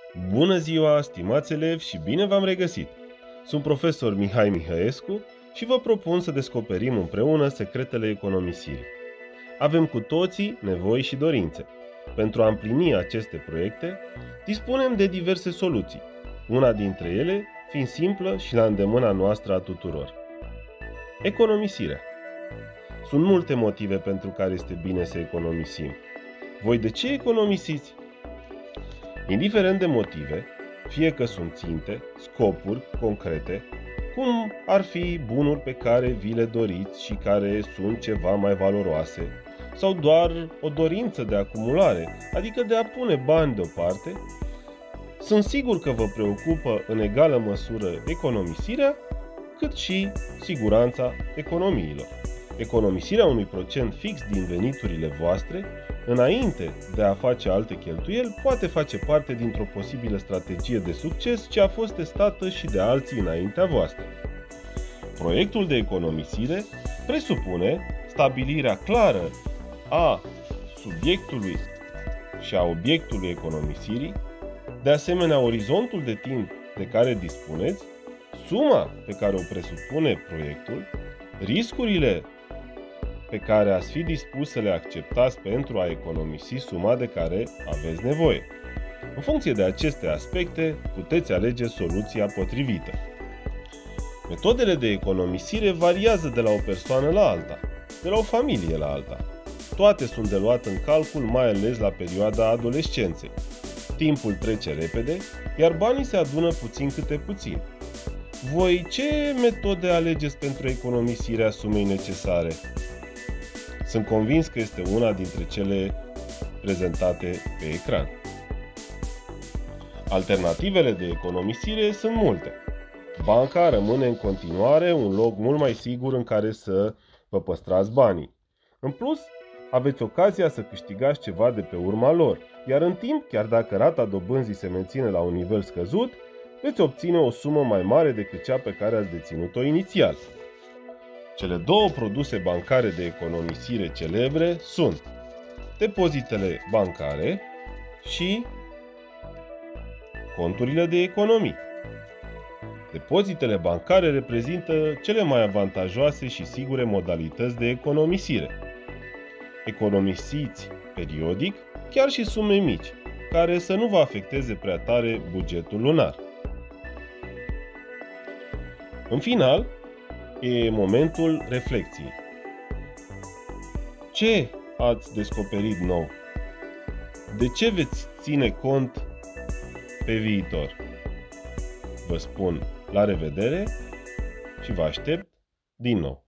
Bună ziua, stimați elevi, și bine v-am regăsit! Sunt profesor Mihai Mihăescu și vă propun să descoperim împreună secretele economisirii. Avem cu toții nevoi și dorințe. Pentru a împlini aceste proiecte, dispunem de diverse soluții, una dintre ele fiind simplă și la îndemâna noastră a tuturor. Economisirea. Sunt multe motive pentru care este bine să economisim. Voi de ce economisiți? Indiferent de motive, fie că sunt ținte, scopuri concrete, cum ar fi bunuri pe care vi le doriți și care sunt ceva mai valoroase, sau doar o dorință de acumulare, adică de a pune bani deoparte, sunt sigur că vă preocupă în egală măsură economisirea, cât și siguranța economiilor. Economisirea unui procent fix din veniturile voastre, înainte de a face alte cheltuieli, poate face parte dintr-o posibilă strategie de succes ce a fost testată și de alții înaintea voastră. Proiectul de economisire presupune stabilirea clară a subiectului și a obiectului economisirii, de asemenea orizontul de timp de care dispuneți, suma pe care o presupune proiectul, riscurile pe care ați fi dispus să le acceptați pentru a economisi suma de care aveți nevoie. În funcție de aceste aspecte, puteți alege soluția potrivită. Metodele de economisire variază de la o persoană la alta, de la o familie la alta. Toate sunt de luat în calcul, mai ales la perioada adolescenței. Timpul trece repede, iar banii se adună puțin câte puțin. Voi ce metode alegeți pentru economisirea sumei necesare? Sunt convins că este una dintre cele prezentate pe ecran. Alternativele de economisire sunt multe. Banca rămâne în continuare un loc mult mai sigur în care să vă păstrați banii. În plus, aveți ocazia să câștigați ceva de pe urma lor, iar în timp, chiar dacă rata dobânzii se menține la un nivel scăzut, veți obține o sumă mai mare decât cea pe care ați deținut-o inițial. Cele două produse bancare de economisire celebre sunt depozitele bancare și conturile de economii. Depozitele bancare reprezintă cele mai avantajoase și sigure modalități de economisire. Economisiți periodic, chiar și sume mici, care să nu vă afecteze prea tare bugetul lunar. În final, e momentul reflexiei. Ce ați descoperit nou? De ce veți ține cont pe viitor? Vă spun la revedere și vă aștept din nou.